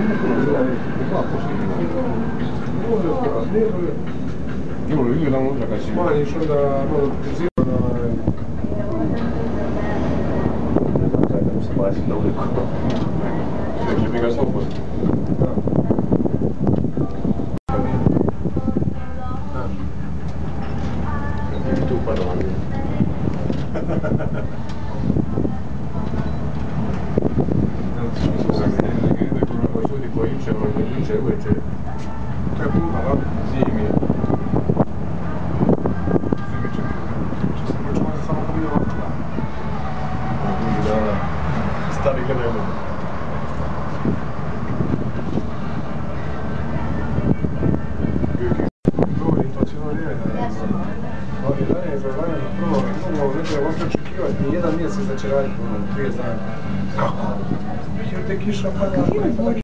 Dobro, izgledamo onda kad si... Smanjiš onda malo prizirano na... Da mu se baci na uliku. Sveće bi ga 100%. Da. Kad bi tu padala. Ljudi koji juče uveče. To je puno, da? Zimi. Stari gledaju me. Govorim to cijelo vrijeme. Oni dane za vajanje prvo, mnogo ne treba uopće očekivati ni jedan mjesec da će raditi 30 dana. Kako? Jer te kiša pada.